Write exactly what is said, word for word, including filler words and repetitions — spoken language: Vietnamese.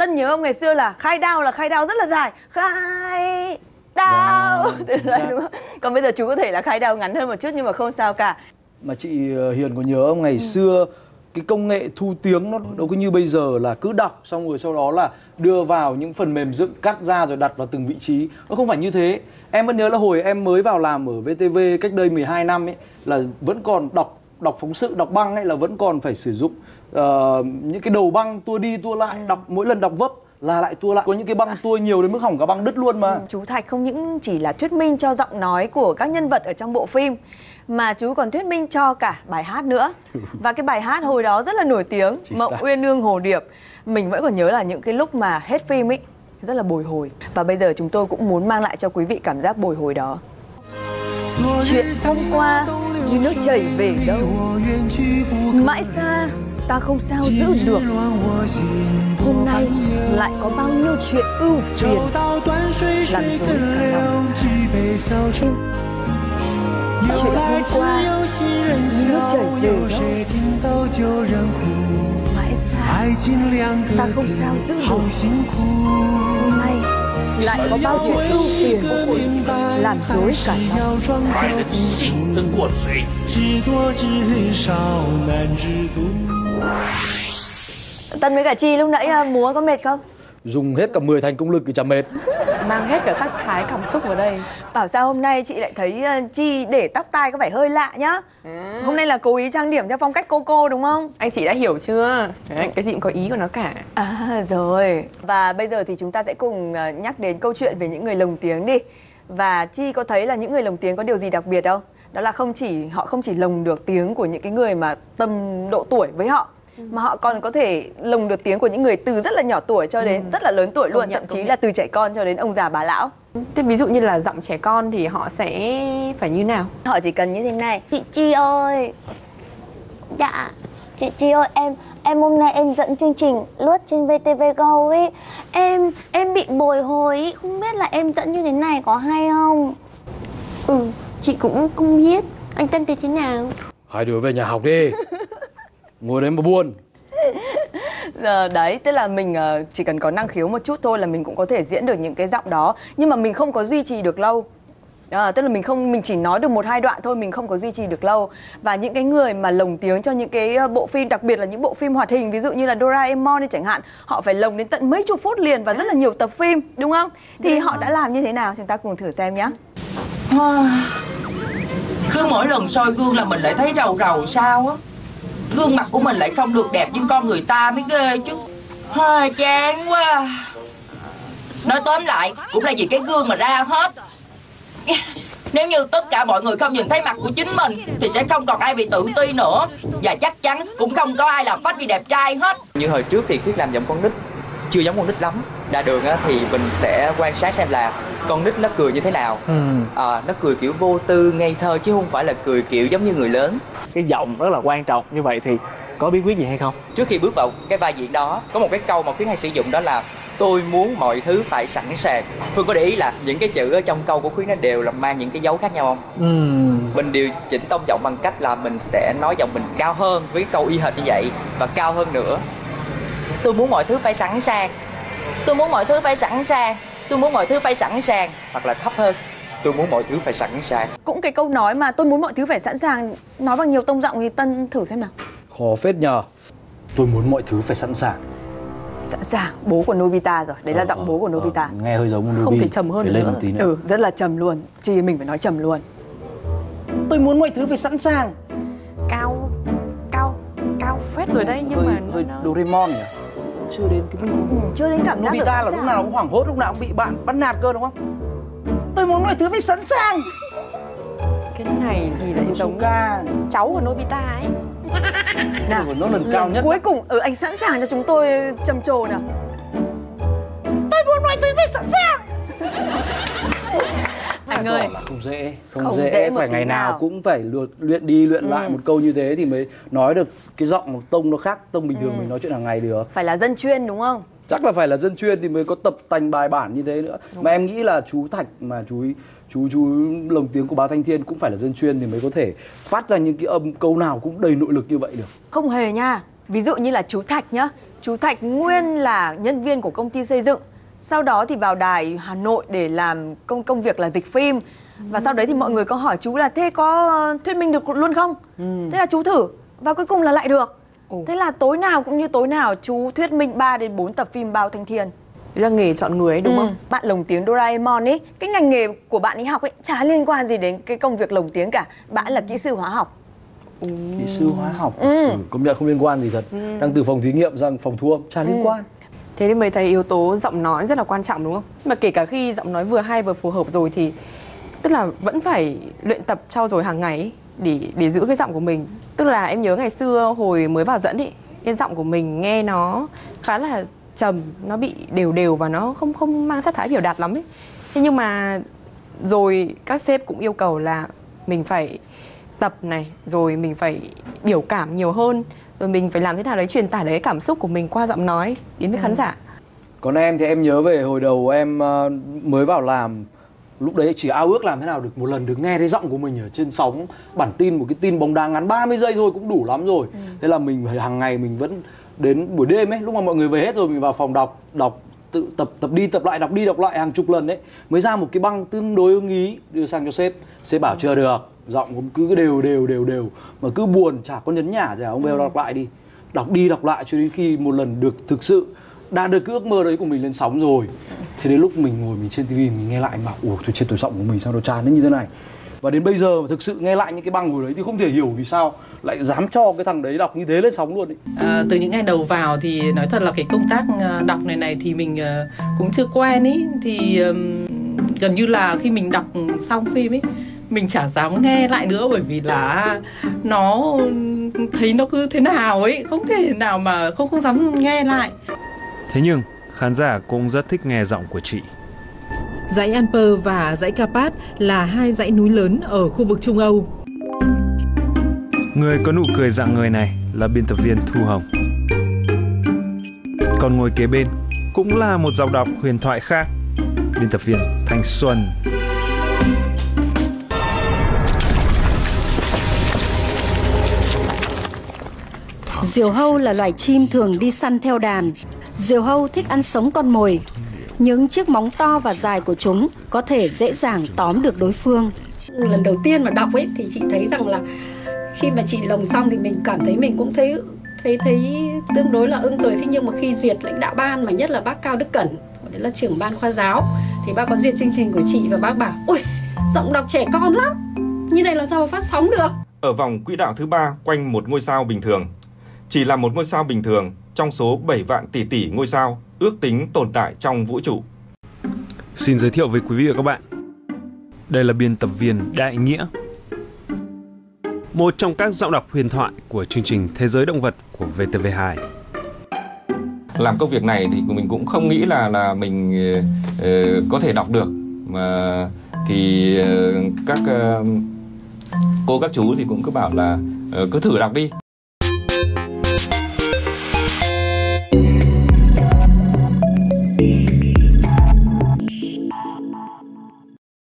Tân nhớ ông ngày xưa là khai đao là khai đao rất là dài. Khai đao. Dạ, đúng không? Còn bây giờ chú có thể là khai đao ngắn hơn một chút nhưng mà không sao cả. Mà chị Hiền có nhớ không, ngày ừ. xưa cái công nghệ thu tiếng nó đâu có như bây giờ là cứ đọc xong rồi sau đó là đưa vào những phần mềm dựng cắt ra rồi đặt vào từng vị trí. Nó không phải như thế. Em vẫn nhớ là hồi em mới vào làm ở vê tê vê cách đây mười hai năm ấy, là vẫn còn đọc đọc phóng sự, đọc băng ấy, là vẫn còn phải sử dụng uh, những cái đầu băng tua đi tua lại, đọc mỗi lần đọc vấp là lại tua lại. Có những cái băng tua nhiều đến mức hỏng cả băng đứt luôn mà. Chú Thạch không những chỉ là thuyết minh cho giọng nói của các nhân vật ở trong bộ phim, mà chú còn thuyết minh cho cả bài hát nữa. Và cái bài hát hồi đó rất là nổi tiếng, Mộng Uyên Ương Hồ Điệp. Mình vẫn còn nhớ là những cái lúc mà hết phim ấy rất là bồi hồi. Và bây giờ chúng tôi cũng muốn mang lại cho quý vị cảm giác bồi hồi đó. Chuyện hôm qua như nước chảy về đâu, mãi xa ta không sao giữ được. Hôm nay lại có bao nhiêu chuyện ưu phiền làm dối cả lòng. Chuyện hôm qua như nước chảy về đâu, mãi xa ta không sao giữ được. Hôm nay lại có bao chuyện ưu phiền làm dối cả lòng. Tân với cả Chi lúc nãy múa có mệt không? Dùng hết cả mười thành công lực thì chẳng mệt. Mang hết cả sắc thái cảm xúc vào đây. Bảo sao hôm nay chị lại thấy Chi để tóc tai có vẻ hơi lạ nhá. ừ. Hôm nay là cố ý trang điểm theo phong cách cô cô đúng không? Anh chị đã hiểu chưa? Đấy, cái gì cũng có ý của nó cả. À rồi. Và bây giờ thì chúng ta sẽ cùng nhắc đến câu chuyện về những người lồng tiếng đi. Và Chi có thấy là những người lồng tiếng có điều gì đặc biệt không? Đó là không chỉ họ không chỉ lồng được tiếng của những cái người mà tầm độ tuổi với họ, mà họ còn có thể lồng được tiếng của những người từ rất là nhỏ tuổi cho đến ừ. rất là lớn tuổi luôn, thậm chí là từ trẻ con cho đến ông già bà lão. Thế ví dụ như là giọng trẻ con thì họ sẽ phải như nào? Họ chỉ cần như thế này. Chị Chi ơi. Dạ. Chị Chi ơi, em em hôm nay em dẫn chương trình lướt trên vê tê vê Go ấy. Em em bị bồi hồi ý, không biết là em dẫn như thế này có hay không? Ừ, chị cũng không biết. Anh tên thì thế nào? Hai đứa về nhà học đi. Ngồi đấy mà buồn. Giờ đấy, tức là mình chỉ cần có năng khiếu một chút thôi là mình cũng có thể diễn được những cái giọng đó, nhưng mà mình không có duy trì được lâu. À, tức là mình không mình chỉ nói được một hai đoạn thôi, mình không có duy trì được lâu. Và những cái người mà lồng tiếng cho những cái bộ phim, đặc biệt là những bộ phim hoạt hình, ví dụ như là Doraemon đi chẳng hạn, họ phải lồng đến tận mấy chục phút liền và rất là nhiều tập phim, đúng không? Thì đúng họ rồi. Đã làm như thế nào? Chúng ta cùng thử xem nhé. Cứ mỗi lần soi gương là mình lại thấy rầu rầu sao á. Gương mặt của mình lại không được đẹp như con người ta mới ghê chứ. À, chán quá. Nói tóm lại cũng là vì cái gương mà ra hết. Nếu như tất cả mọi người không nhìn thấy mặt của chính mình thì sẽ không còn ai bị tự ti nữa. Và chắc chắn cũng không có ai làm phách gì đẹp trai hết. Như hồi trước thì Khuyết làm giọng con nít chưa giống con nít lắm. Ra đường á, thì mình sẽ quan sát xem là con nít nó cười như thế nào. ừ. à, Nó cười kiểu vô tư, ngây thơ chứ không phải là cười kiểu giống như người lớn. Cái giọng rất là quan trọng, như vậy thì có bí quyết gì hay không? Trước khi bước vào cái vai diễn đó, có một cái câu mà Khuyến hay sử dụng, đó là tôi muốn mọi thứ phải sẵn sàng. Phương có để ý là những cái chữ ở trong câu của Khuyến nó đều là mang những cái dấu khác nhau không? ừ. Mình điều chỉnh tông giọng bằng cách là mình sẽ nói giọng mình cao hơn với cái câu y hệt như vậy, và cao hơn nữa. Tôi muốn mọi thứ phải sẵn sàng. Tôi muốn mọi thứ phải sẵn sàng. Tôi muốn mọi thứ phải sẵn sàng. Hoặc là thấp hơn. Tôi muốn mọi thứ phải sẵn sàng. Cũng cái câu nói mà tôi muốn mọi thứ phải sẵn sàng, nói bằng nhiều tông giọng thì Tân thử xem nào. Khó phết nhờ. Tôi muốn mọi thứ phải sẵn sàng. Sẵn sàng, bố của Nobita rồi. Đấy ờ, là giọng ờ, bố của Nobita. Ờ, nghe hơi giống Nobi. Không thể trầm hơn phải nữa. Lên một tí nữa. Ừ, rất là trầm luôn. Chi mình phải nói trầm luôn. Tôi muốn mọi thứ phải sẵn sàng. Cao, cao, cao phết rồi đấy, nhưng hơi, mà hơi nó... Doraemon nhỉ? Chưa đến cái mức ừ, chưa đến cảm giác Nobita là lúc nào cũng hoảng hốt, lúc nào cũng bị bạn bắt nạt cơ đúng không? Tôi muốn mọi thứ phải sẵn sàng. Cái này thì lại giống ca cháu của Nobita ấy. Nào, nó lần cao nhất. Cuối cùng, ừ, anh sẵn sàng cho chúng tôi trầm trồ nào. Tôi muốn mọi thứ phải sẵn sàng. Anh ơi, không dễ, không, không dễ, dễ phải ngày nào. nào cũng phải luyện, luyện đi luyện ừ. lại một câu như thế thì mới nói được cái giọng một tông nó khác tông bình thường ừ. mình nói chuyện hàng ngày được. Phải là dân chuyên đúng không? Chắc là phải là dân chuyên thì mới có tập tành bài bản như thế nữa. Đúng. Mà em nghĩ là chú Thạch mà chú chú chú lồng tiếng của Báo Thanh Thiên cũng phải là dân chuyên thì mới có thể phát ra những cái âm câu nào cũng đầy nội lực như vậy được. Không hề nha. Ví dụ như là chú Thạch nhá, chú Thạch nguyên là nhân viên của công ty xây dựng, sau đó thì vào đài Hà Nội để làm công công việc là dịch phim. Và sau đấy thì mọi người có hỏi chú là thế có thuyết minh được luôn không? Ừ. Thế là chú thử và cuối cùng là lại được. Ồ. Thế là tối nào cũng như tối nào chú thuyết minh ba đến bốn tập phim Bao Thanh Thiên. Đấy là nghề chọn người ấy, đúng ừ. không? Bạn lồng tiếng Doraemon ấy, cái ngành nghề của bạn ấy học ấy chả liên quan gì đến cái công việc lồng tiếng cả. Bạn là kỹ sư hóa học. Ừ. Kỹ sư hóa học. Ừ. Ừ, công nhận không liên quan gì thật. Ừ. Đang từ phòng thí nghiệm sang phòng thu âm, chả liên ừ. quan. Thế nên mới thấy yếu tố giọng nói rất là quan trọng đúng không? Mà kể cả khi giọng nói vừa hay vừa phù hợp rồi thì tức là vẫn phải luyện tập trau dồi hàng ngày ấy, để để giữ cái giọng của mình. Tức là em nhớ ngày xưa hồi mới vào dẫn ấy, cái giọng của mình nghe nó khá là trầm, nó bị đều đều và nó không không mang sắc thái biểu đạt lắm ấy. Thế nhưng mà rồi các sếp cũng yêu cầu là mình phải tập này, rồi mình phải biểu cảm nhiều hơn, rồi mình phải làm thế nào đấy truyền tải cái cảm xúc của mình qua giọng nói đến với ừ. khán giả. Còn em thì em nhớ về hồi đầu em mới vào làm, lúc đấy chỉ ao ước làm thế nào được một lần được nghe thấy giọng của mình ở trên sóng bản tin, một cái tin bóng đá ngắn ba mươi giây thôi cũng đủ lắm rồi. Ừ. Thế là mình hàng ngày mình vẫn đến buổi đêm ấy, lúc mà mọi người về hết rồi mình vào phòng đọc, đọc tự tập tập đi tập lại, đọc đi đọc lại hàng chục lần đấy mới ra một cái băng tương đối ưng ý đưa sang cho sếp. Sếp bảo chưa được, giọng cũng cứ đều đều đều đều mà cứ buồn chả có nhấn nhả gì cả. Ông Bèo đọc lại đi, đọc đi đọc lại cho đến khi một lần được thực sự đạt được cái ước mơ đấy của mình lên sóng rồi. Thế đến lúc mình ngồi mình trên tivi mình nghe lại bảo ủa tôi chết, tôi giọng của mình sao nó chán đến như thế này. Và đến bây giờ mà thực sự nghe lại những cái băng hồi đấy thì không thể hiểu vì sao lại dám cho cái thằng đấy đọc như thế lên sóng luôn ấy. À, từ những ngày đầu vào thì nói thật là cái công tác đọc này này thì mình cũng chưa quen ý. Thì um, gần như là khi mình đọc xong phim ấy mình chả dám nghe lại nữa, bởi vì là nó thấy nó cứ thế nào ấy, không thể nào mà không không dám nghe lại. Thế nhưng khán giả cũng rất thích nghe giọng của chị. Dãy Alper và dãy Karpat là hai dãy núi lớn ở khu vực Trung Âu. Người có nụ cười rạng ngời này là biên tập viên Thu Hồng. Còn ngồi kế bên cũng là một giọng đọc huyền thoại khác, biên tập viên Thanh Xuân. Diều hâu là loài chim thường đi săn theo đàn. Diều hâu thích ăn sống con mồi. Những chiếc móng to và dài của chúng có thể dễ dàng tóm được đối phương. Lần đầu tiên mà đọc ấy thì chị thấy rằng là khi mà chị lồng xong thì mình cảm thấy mình cũng thấy thấy thấy tương đối là ưng rồi. Thế nhưng mà khi duyệt lãnh đạo ban, mà nhất là bác Cao Đức Cẩn, đấy là trưởng ban khoa giáo, thì bác có duyệt chương trình của chị và bác bảo ôi giọng đọc trẻ con lắm, như này là sao phát sóng được. Ở vòng quỹ đạo thứ ba quanh một ngôi sao bình thường, chỉ là một ngôi sao bình thường trong số bảy vạn tỷ tỷ ngôi sao ước tính tồn tại trong vũ trụ. Xin giới thiệu với quý vị và các bạn, đây là biên tập viên Đại Nghĩa, một trong các giọng đọc huyền thoại của chương trình Thế giới động vật của vê tê vê hai. Làm công việc này thì mình cũng không nghĩ là là mình uh, có thể đọc được, mà thì uh, các uh, cô các chú thì cũng cứ bảo là uh, cứ thử đọc đi.